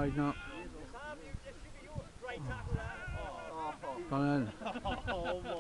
Offside now. Sam, this should be yours. Great tackle there. Oh. Gone in. Oh my